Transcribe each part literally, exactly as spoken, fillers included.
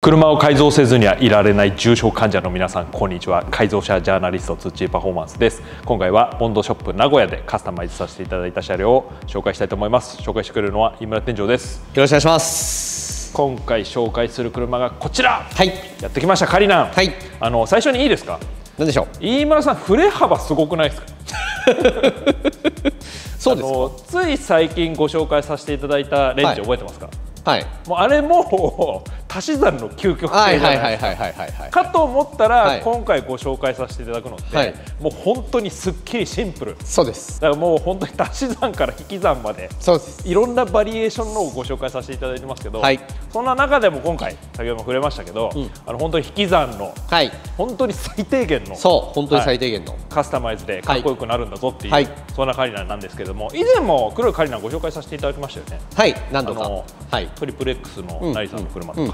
車を改造せずにはいられない重症患者の皆さん、こんにちは。改造車ジャーナリストツッチーパフォーマンスです。今回はボンドショップ名古屋でカスタマイズさせていただいた車両を紹介したいと思います。紹介してくれるのは井村店長です。 よろしくお願いします。 今回紹介する車がこちら、 はい、 やってきました。カリナン、 はい、 あの最初にいいですか。 何でしょう。 飯村さん、振れ幅すごくないですか。 そうですか。つい最近ご紹介させていただいたレンジ覚えてますか。 はい、 もうあれも足し算の究極系じゃないですか。かと思ったら、はい、今回ご紹介させていただくのって、はい、もう本当にすっきりシンプル。 そうです。 だからもう本当に足し算から引き算まで、そうです。いろんなバリエーションのをご紹介させていただいてますけど、はい、そんな中でも今回先ほども触れましたけど、うん、あの本当に引き算の、はい、本当に最低限の、 そう本当に最低限の、はい、 カスタマイズでかっこよくなるんだぞっていう、はい、そんなカリナンなんですけども、以前も黒いカリナンご紹介させていただきましたよね。 はい、何度か。 はい、トリプル X の成さんの車とか、うんうん、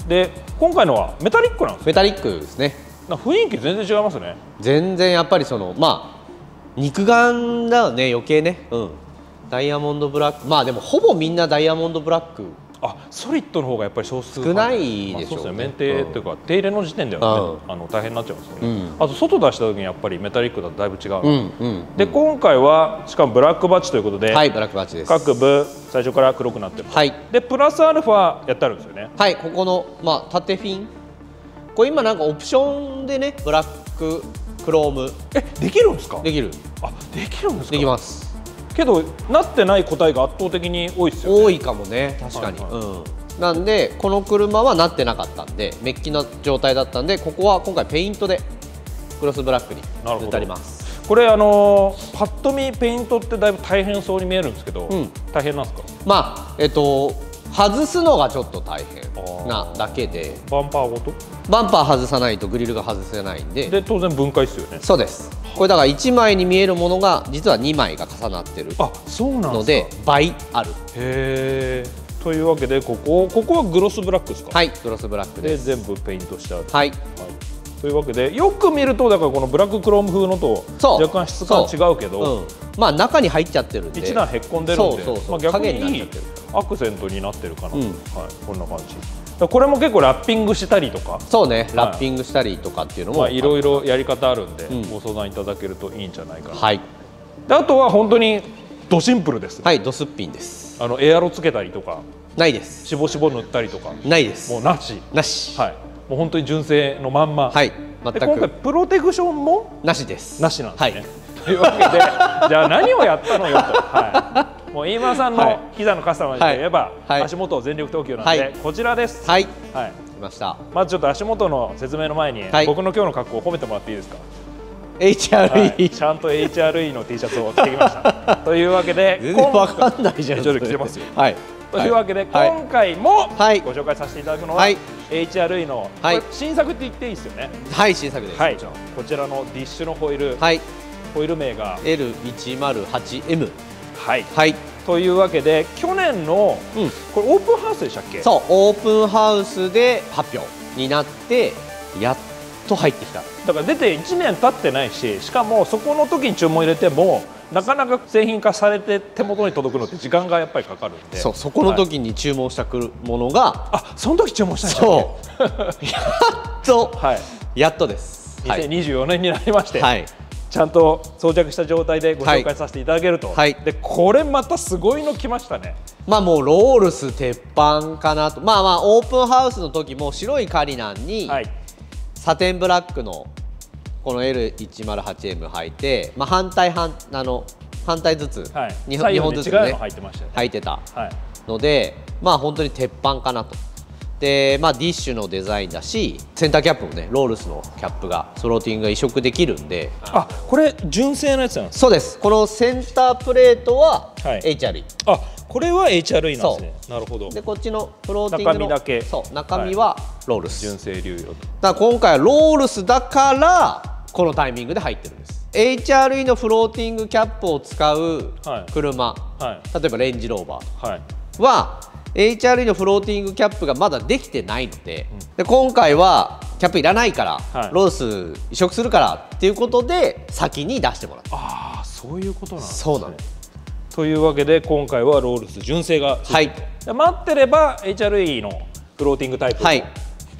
で今回のはメタリックなんです。 メタリックですね。 雰囲気全然違いますね。 全然やっぱりそのまあ肉眼だよね、余計ね、うん、ダイヤモンドブラック、まあでもほぼみんなダイヤモンドブラック。あ、 ソリッドの方がやっぱり少数少ないでしょうね。 そうですね。メンテというか、うん、手入れの時点では、ね、うん、あの大変になっちゃうんですよね、うん、あと外出した時にやっぱりメタリックだとだいぶ違うの、うんうん、で今回はしかもブラックバッジということで、 はい、ブラックバッジです。 各部最初から黒くなってる、はい、でプラスアルファやってあるんですよね。 はい、ここの、まあ、縦フィン、これ今なんかオプションでね、ブラッククローム、 え、できるんですか。 できる。 あ、できるんですか。 できます。 けどなってない個体が圧倒的に多いですよね。 多いかもね、確かに、はいはい、うん、なんでこの車はなってなかったんで、メッキの状態だったんで、ここは今回ペイントでクロスブラックに塗ってあります。 これあのー、パッと見ペイントってだいぶ大変そうに見えるんですけど、うん、大変なんですか。 まあえっと外すのがちょっと大変なだけで、 バンパーごとバンパー外さないとグリルが外せないんで、 で当然分解ですよね。 そうです。これだからいちまいに見えるものが実はにまいが重なってるので倍ある。 へー。というわけでここここはグロスブラックですか。 はい、グロスブラックです。 で全部ペイントしてある。 はい、はい、 というわけでよく見るとだからこのブラッククローム風のと若干質感違うけど、 うん、まあ中に入っちゃってるんで一段へっこんでるんで、逆にいいアクセントになってるかなと、うん、はい、こんな感じ。これも結構ラッピングしたりとか、 そうね、ラッピングしたりとかっていうのもいろいろやり方あるんで、うん、ご相談いただけるといいんじゃないかな。 はい。 であとは本当にドシンプルです。 はい、ドすっぴんです。 あのエアロつけたりとかないです。 しぼしぼ塗ったりとかないです。 もうなしなし。 はい。もう本当に純正のまんま。 はい。全く。 今回プロテクションもなしです。 なしなんですね。はい、というわけでじゃあ何をやったのよと。はい。もう飯村さんの機材のカスタマーといえば、はい、足元を全力投球なんで、はい、こちらです。 はい。はい。来ました。 まずちょっと足元の説明の前に、はい、僕の今日の格好を褒めてもらっていいですか。 エイチアールイー、はい、 ちゃんと エイチアールイー の T シャツを着てきましたというわけで全然わかんないじゃん。 ちょっと着てますよ。 はい。 というわけで、はい、今回もご紹介させていただくのは、はい、エイチアールイー の、はい、新作って言っていいですよね。 はい、新作です。 はい、こちらのディッシュのホイール、はい、ホイール名が エルいちまるはちエム。はい、はい、というわけで去年の、うん、これオープンハウスでしたっけ。 そう、オープンハウスで発表になってやっと入ってきた。 だから出ていちねん経ってないし、しかもそこの時に注文入れてもなかなか製品化されて手元に届くのって時間がやっぱりかかるんで、 そうそこの時に注文したくるものが、はい、 あ、その時注文したんですよ。 そうやっと、はい、やっとです。 にせんにじゅうよねんになりまして、はい、ちゃんと装着した状態でご紹介させていただけると、はい、でこれまたすごいの来ましたね。 まあもうロールス鉄板かなと。まあまあオープンハウスの時も白いカリナンに、はい、サテンブラックのこの エルいちまるはちエム 履いて、まあ、反対反あの反対ずつ、はい、にほんずつね履いてましたよね。 履いてたので、まあ本当に鉄板かなと。で、まあ、ディッシュのデザインだし、センターキャップもね、ロールスのキャップがスローティングが移植できるんで。 あ、これ純正のやつなんですか。 そうです。このセンタープレートは エイチアールイー、 はい、あ、これは エイチアールイー なんですね。なるほど。 でこっちのフローティングの中身だけ、 そう中身はロールス、 はい、純正流用と。 だから今回はロールスだからこのタイミングで入ってるんです。 エイチアールイー のフローティングキャップを使う車、はいはい、例えばレンジローバーは、はい、エイチアールイー のフローティングキャップがまだできてないので、うん、で今回はキャップいらないから、はい、ロース移植するからっていうことで先に出してもらった。 ああ、そういうことなんですね。 そうなの。 というわけで今回はロールス純正が、はい、待ってれば エイチアールイー のフローティングタイプの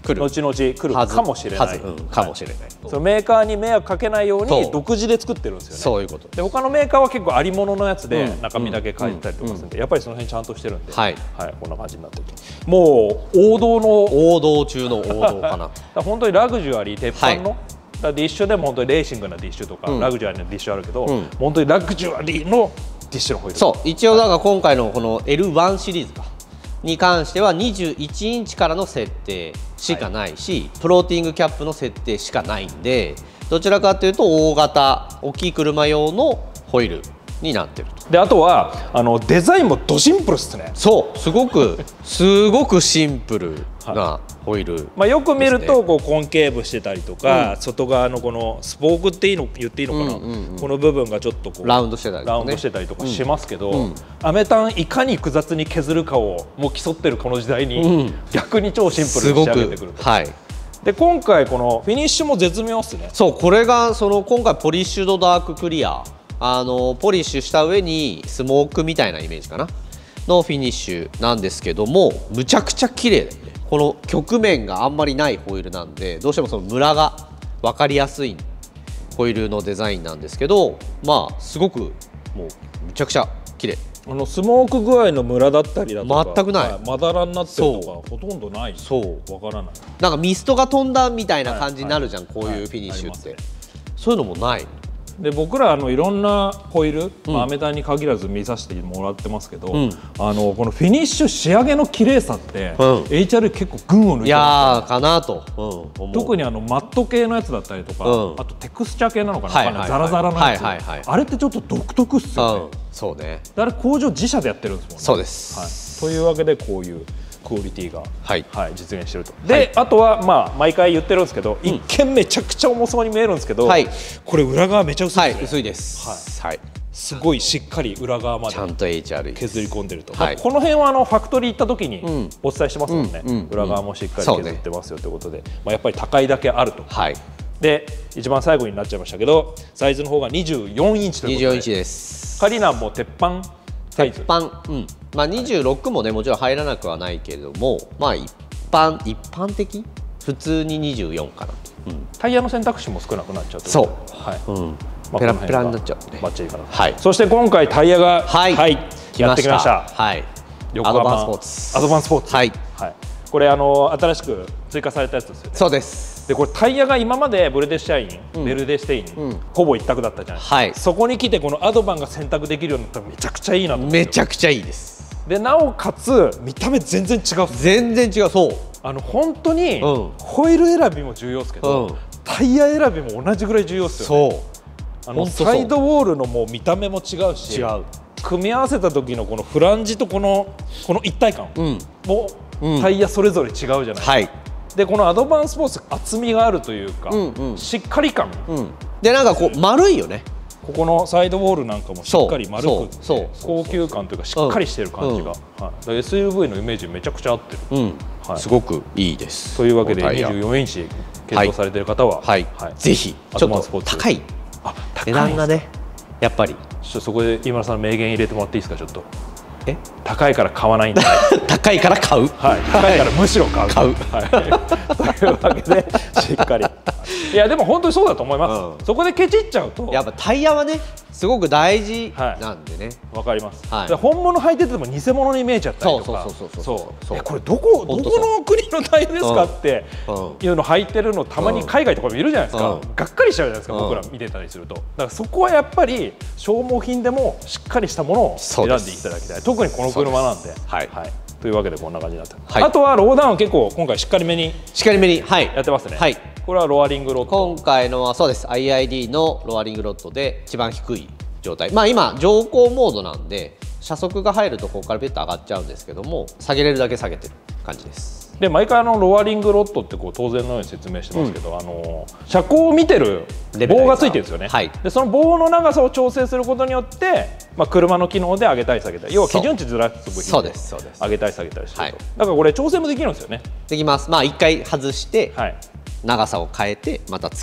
来る後々来るかもしれない、 うん、かもしれない、 そのメーカーに迷惑かけないように独自で作ってるんですよね。 そういうことで他のメーカーは結構ありもののやつで中身だけ変えたりとかするんで、やっぱりその辺ちゃんとしてるんで、はい、はい、こんな感じになってると、もう王道の王道中の王道かなだ本当にラグジュアリー鉄板の、はい、だディッシュでも本当にレーシングなディッシュとか、うん、ラグジュアリーなディッシュあるけど、うん、本当にラグジュアリーのディッシュのホイール。 そう一応だから今回のこの エルワン シリーズかに関してはにじゅういちインチからの設定しかないし、はい、フローティングキャップの設定しかないんで、どちらかというと大型大きい車用のホイールになってると。 であとはあのデザインもドシンプルっすね。 そうすごくすごくシンプルなホイール、ね、 まあよく見るとこうコンケーブしてたりとか、うん、外側のこのスポークっていいの言っていいのかな、うんうんうん、この部分がちょっとこうラウンドしてたりとか、ね、 ラウンドしてたりとかしますけど、うん、アメタンいかに複雑に削るかをもう競ってるこの時代に、うん、逆に超シンプルに仕上げてくると。はい、で今回このフィニッシュも絶妙っすね。 そうこれがその今回ポリッシュドダーククリア、あのポリッシュした上にスモークみたいなイメージかなのフィニッシュなんですけども、むちゃくちゃ綺麗だよね。この曲面があんまりないホイールなんで、どうしてもそのムラが分かりやすいホイールのデザインなんですけど、まあすごくもうむちゃくちゃ綺麗。 あのスモーク具合のムラだったりだとか全くない、 はい、まだらになってるのがほとんどない。そうわからない。 なんかミストが飛んだみたいな感じになるじゃん、はいはい、こういうフィニッシュって、はい、そういうのもない。 で僕らあのいろんなホイール、うん、まあ、アメタンに限らず見させてもらってますけど、うん、あのこのフィニッシュ仕上げの綺麗さって、うん、エイチアール 結構群を抜いてます、ね、いやーかなと、 うん、特にあのマット系のやつだったりとか、うん、あとテクスチャ系なのかな、はいはいはい、ザラザラのやつ、はいはいはい、あれってちょっと独特っすよね、うん、 そうね。 あれ工場自社でやってるんですもんね。 そうです、 はい、というわけでこういうクオリティが、はいはい、実現してると。で、 はい、 あとは、まあ、毎回言ってるんですけど、うん、一見めちゃくちゃ重そうに見えるんですけど、はい、これ裏側めちゃ薄いですね。はい、 薄いです、はいはい、 すごいしっかり裏側までちゃんと エイチアール削り込んでると、はい、この辺はあのファクトリー行った時にお伝えしてますもんね、うんうんうん、裏側もしっかり削ってますよということで、ね、まあ、やっぱり高いだけあると、はい、で一番最後になっちゃいましたけど、サイズの方がにじゅうよんインチということで、にじゅうよんインチです。カリナンも鉄板サイズ、 鉄板、うん、まあ、にじゅうろくもねもちろん入らなくはないけれども、まあ一般一般的普通ににじゅうよんかな、 うん、タイヤの選択肢も少なくなっちゃうと。 そう、はい、うん、まあ、ペラペラになっちゃうね。 バッチリかな、はい、そして今回タイヤが、はい、はい、やってきました。はい、横浜アドバンスポーツ、アドバンスポーツ、はい、はい、これあの新しく追加されたやつですよね。 そうです。 でこれタイヤが今までブルデシャイン、うん、ベルデステイン、うん、ほぼ一択だったじゃないですか、はい、そこに来てこのアドバンが選択できるようになったらめちゃくちゃいいなと思って。 めちゃくちゃいいです。 でなおかつ見た目全然違う。 全然違う。そうあの本当に、うん、ホイール選びも重要ですけど、うん、タイヤ選びも同じぐらい重要ですよね。そうあのサイドウォールのもう見た目も違うし、違う組み合わせた時のこのフランジとこのこの一体感も、うん、タイヤそれぞれ違うじゃないですか、はい、でこのアドバンスポーツ厚みがあるというか、うんうん、しっかり感、うん、 でなんかこう丸いよね。 ここのサイドウォールなんかもしっかり丸くて高級感というかしっかりしてる感じが、うん、はい、エスユーブイ のイメージめちゃくちゃ合ってる、うん、はい、すごくいいです。 というわけでにじゅうよんインチ検討されている方は、 はいはいはい、ぜひちょっと高い値段がねやっぱりちょっとそこで飯村さんの名言入れてもらっていいですか。ちょっとえ高いから買わないんだ高いから買う、 はい、高いからむしろ買う、買う、はい、というわけでしっかりいやでも本当にそうだと思います、うん、そこでケチっちゃうとやっぱタイヤはねすごく大事なんでね。 わ、はい、かります、はい、本物履いてても偽物に見えちゃったりとか、そうこれどこどこの国のタイヤですかっていうの履いてるのたまに海外とかもいるじゃないですか、うん、がっかりしちゃうじゃないですか、うん、僕ら見てたりすると。だからそこはやっぱり消耗品でもしっかりしたものを選んでいただきたい。特にこの車なんで、はいはい、というわけでこんな感じになってます、はい、あとはローダウン結構今回しっかりめにしっかりめに、はい、 やってますね、はい、これはロアリングロッド。 今回のはそうです アイアイディー のロアリングロッドで一番低い状態。まあ今乗降モードなんで車速が入るとここからピュッと上がっちゃうんですけども、下げれるだけ下げてる感じです。 で毎回あのロアリングロッドってこう当然のように説明してますけど、うん、あの車高を見てる棒がついてるんですよね、はい、でその棒の長さを調整することによって、まあ、車の機能で上げたり下げたり、要は基準値ずらす部品で上げたり下げたりしてると、だからこれ調整もできるんですよね。 できます。まあ一回外して長さを変えてまたつける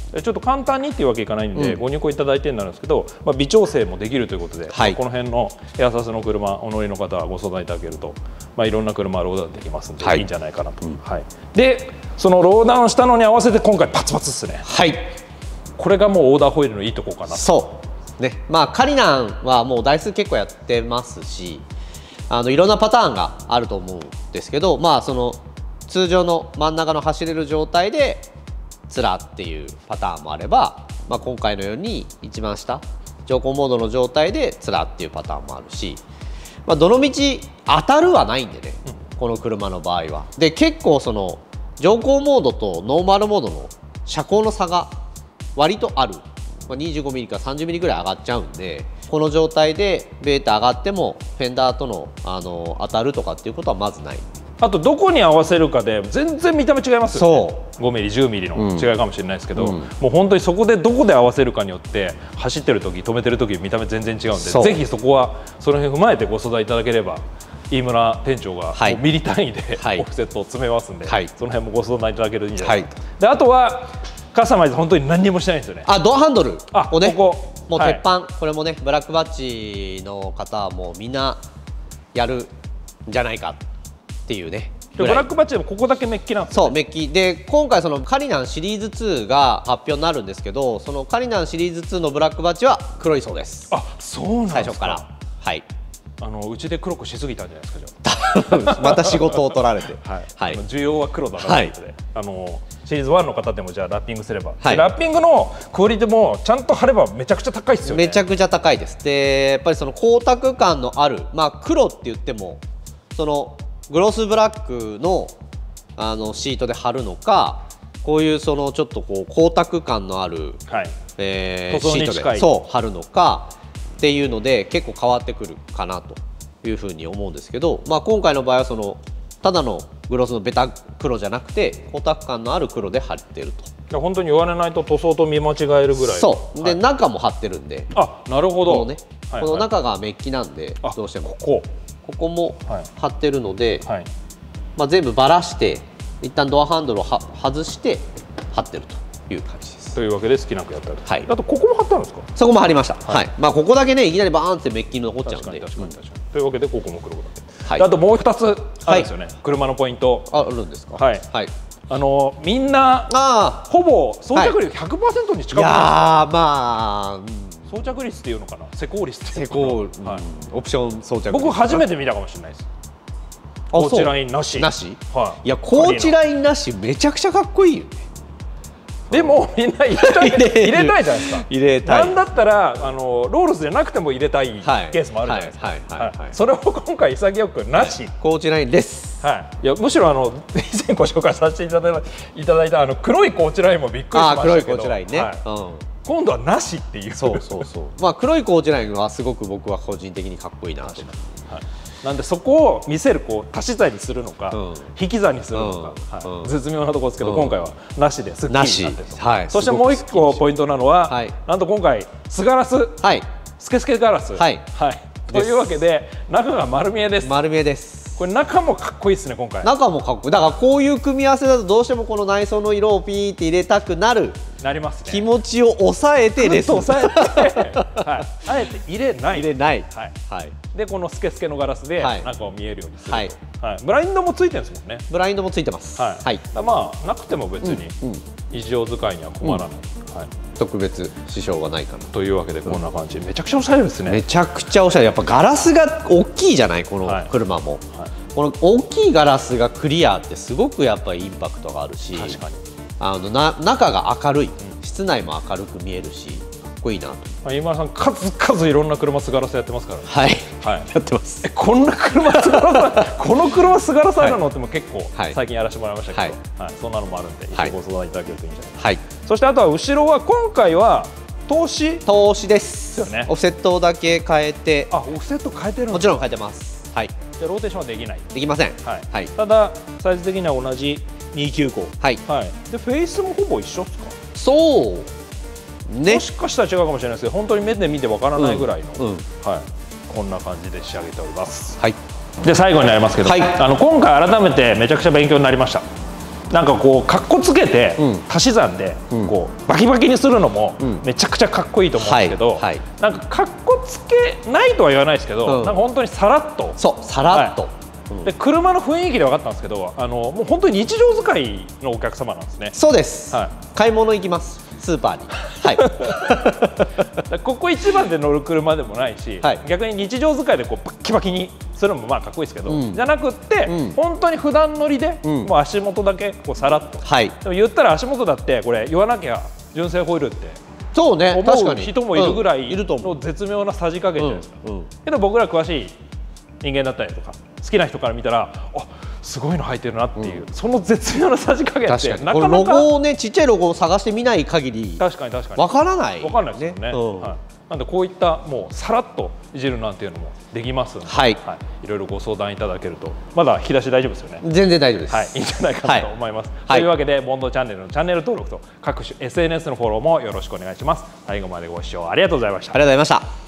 ちょっと簡単にっていうわけいかないんで、うん、ご入庫いただいてになるんですけど、まあ、微調整もできるということで、はい、この辺のエアサスの車お乗りの方はご相談いただけると、まあ、いろんな車ローダウンできますんで、はい、いいんじゃないかなと、うん、はい、でそのローダウンしたのに合わせて今回パツパツですね。はい、これがもうオーダーホイールのいいとこかなと。 そうね、まあカリナンはもう台数結構やってますし、あのいろんなパターンがあると思うんですけど、まあその通常の真ん中の走れる状態でつらっていうパターンもあれば、まあ、今回のように一番下乗降モードの状態でつらっていうパターンもあるし、まあ、どのみち当たるはないんでね、うん、この車の場合は。で結構その乗降モードとノーマルモードの車高の差が割とある、まあ、にじゅうごミリからさんじゅうミリぐらい上がっちゃうんで、この状態でベータ上がってもフェンダーとの、あの当たるとかっていうことはまずない。 あとどこに合わせるかで全然見た目違いますよね。ごミリじゅうミリの違いかもしれないですけど、うん、もう本当にそこでどこで合わせるかによって走ってる時止めてる時見た目全然違うんで、ぜひそこはその辺踏まえてご相談いただければ、飯村店長がミリ単位で、はい、オフセットを詰めますんで、はい、その辺もご相談いただけるんじゃないかと、はい、であとはカスタマイズ本当に何にもしてないんですよね。 あ、ドアハンドルをね、 ここもう鉄板、はい、これもねブラックバッジの方はもうみんなやるんじゃないかっていうね。 ブラックバッジでもここだけメッキなんですよね。 そうメッキで、今回そのカリナンシリーズツーが発表になるんですけど、そのカリナンシリーズツーのブラックバッジは黒いそうです。 あ、そうなんですか。 最初から、はい、 あのうちで黒くしすぎたんじゃないですか。じゃあまた仕事を取られて、 はいはい、需要は黒だなということで、はい、あのシリーズワンの方でもじゃあラッピングすれば、はい、ラッピングのクオリティもちゃんと貼ればめちゃくちゃ高いですよね。 めちゃくちゃ高いです。でやっぱりその光沢感のある、まあ黒って言ってもそのグロスブラックのあのシートで貼るのか、こういうそのちょっとこう光塗感のある、はい、えー、シートでそう貼るのかっていうので結構変わってくるかなというふうに思うんですけど、まあ、今回の場合はそのただのグロスのベタ黒じゃなくて光沢感のある黒で貼ってると。 本当に言われないと塗装と見間違えるぐらい。 そうで、はい、中も貼ってるんで。 あ、なるほど。 このね、はいはい、この中がメッキなんでどうしてもここここも貼ってるので、はい、まあ全部ばらして一旦ドアハンドルをは外して貼ってるという感じです。 というわけで好きなくやったり、はい、あとここも貼ってあるんですか。 そこも貼りました。はい、はい、まあここだけねいきなりバーンってメッキ残っちゃうんで。 確かに確かに確かに。というわけでここも黒だけ。はい、あともうふたつあるんですよね、はい、車のポイント。 あるんですか。 はい、はい、あのみんなほぼ装着率 ひゃくパーセント に近くないですか。いやーまあ、うん、 装着率っていうのかな、施工率っていうのかな、施工、はい、オプション装着率。 僕初めて見たかもしれないです。コーチラインなし。 なし。はい。いやコーチラインなしめちゃくちゃかっこいいよね。 でもみんな入れたい入れたいじゃないですか。 入れたい。 なんだったらあのロールスじゃなくても入れたいケースもあるじゃないですか。はいはいはい。それを今回潔くなし。 コーチラインです。 はい。いやむしろあの以前ご紹介させていただいただいたあの黒いコーチラインもびっくりしましたけど。あ、黒いコーチラインね。うん。 今度はなしっていう。 そうそうそう。まあ黒いコーチラインはすごく僕は個人的にかっこいいなと。 はい。なんでそこを見せるこう足し算にするのか、うん、引き算にするのか、うんはい、絶妙なところですけど、うん、今回はなしですっきりになってると、はい、そしてもう一個ポイントなのは、はい、なんと今回スガラス、はい、スケスケガラス、はいはい、というわけで中が丸見えです。 丸見えです。 これ中もかっこいいですね今回。 中もかっこいい。だからこういう組み合わせだとどうしてもこの内装の色をピーって入れたくなる。 なりますね。 気持ちを抑えてです。 抑えて、はい、あえて入れない。 入れない。 はい。はい。でこのスケスケのガラスで中を見えるようにする。はい。はい。ブラインドもついてるんですもんね。 ブラインドもついてます。はい。 まあなくても別に日常使いには困らない。はい。 特別支障がないかなというわけでこんな感じ。めちゃくちゃおしゃれですね。 めちゃくちゃおしゃれ。やっぱガラスが大きいじゃないこの車も。はい。この大きいガラスがクリアってすごくやっぱりインパクトがあるし、確かにあのな中が明るい、うん、室内も明るく見えるしかっこいいなと。 今田さん数々いろんな車すがらさやってますからね。 はい、はい、やってます。 えこんな車すがらさこの車すがらさなのっても結構最近やらせてもらいましたけど、はいはい、そんなのもあるんで一緒にご相談いただけるといいんじゃないですか。はい、そしてあとは後ろは今回は投資投資ですよね。オフセットだけ変えて。 あ、オフセット変えてるの。 もちろん変えてます。はい。 じゃローテーションはできない。 できません。 はい。はい、ただサイズ的には同じにひゃくきゅうじゅうご。はい。はい。でフェイスもほぼ一緒ですか。 そうね。 もしかしたら違うかもしれないですけど、本当に目で見てわからないぐらいの、うんうん、はい。こんな感じで仕上げております。はい。で最後になりますけど、はい、あの今回改めてめちゃくちゃ勉強になりました。 なんかこうかっこつけて、うん、足し算でこうバキバキにするのもめちゃくちゃかっこいいと思うんですけど、はいはい、なんかかっこつけないとは言わないですけど、うん、なんか本当にさらっと、 そうさらっと、はい、 で車の雰囲気で分かったんですけど、あのもう本当に日常使いのお客様なんですね。 そうです、はい、買い物行きますスーパーに、 はい、ここ一番で乗る車でもないし、はい、逆に日常使いでこうバッキバキにするのもまあかっこいいですけど、うん、じゃなくって、うん、本当に普段乗りで、うん、もう足元だけこうさらっと、はい、でも言ったら足元だってこれ言わなきゃ純正ホイールってそうね、確かに人もいるぐらいの絶妙なさじ加減じゃないですか。うんうん、けど僕ら詳しい人間だったりとか好きな人から見たら、あ、すごいの履いてるなっていう、うん、その絶妙なさじ加減ってなかなかこのロゴをね、ちっちゃいロゴを探してみない限り確かに確かにわからない、 わかんないですよね。うん、はい、なんでこういったもうさらっといじるなんていうのもできますので、はい、はい、いろいろご相談いただけると、まだ引き出し大丈夫ですよね。 全然大丈夫です。はい、 いいんじゃないかなと思います。はい、というわけでボンドチャンネルのチャンネル登録と各種 エスエヌエス のフォローもよろしくお願いします。最後までご視聴ありがとうございました。 ありがとうございました。